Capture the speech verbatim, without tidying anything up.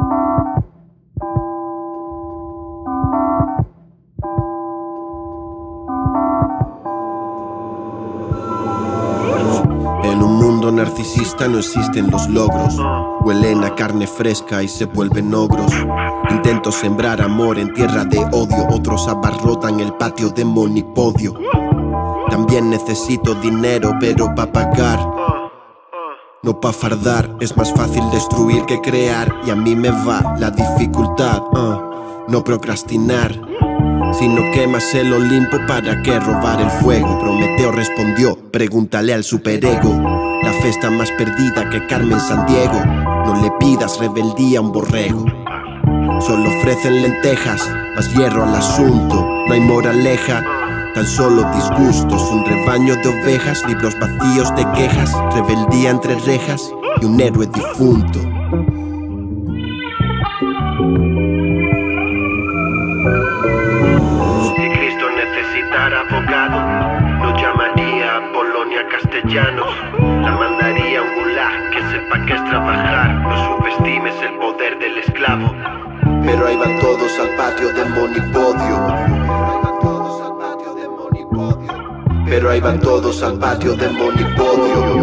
En un mundo narcisista no existen los logros. Huelen a carne fresca y se vuelven ogros. Intento sembrar amor en tierra de odio. Otros abarrotan el patio de monipodio. También necesito dinero, pero pa' pagar, no pa' fardar. Es más fácil destruir que crear, y a mí me va la dificultad, uh, no procrastinar. Si no quemas el Olimpo, ¿para qué robar el fuego? Prometeo respondió, pregúntale al superego. La festa más perdida que Carmen Sandiego. No le pidas rebeldía a un borrego. Solo ofrecen lentejas, más hierro al asunto. No hay moraleja, tan solo disgustos. Un rebaño de ovejas, libros vacíos de quejas. Rebeldía entre rejas y un héroe difunto. Si Cristo necesitara abogado, no llamaría a Polonia Castellanos. La mandaría a un gulag que sepa que es trabajar. No subestimes el poder del esclavo. Pero ahí van todos al patio de monipodio. Pero ahí van todos al patio de monipodio.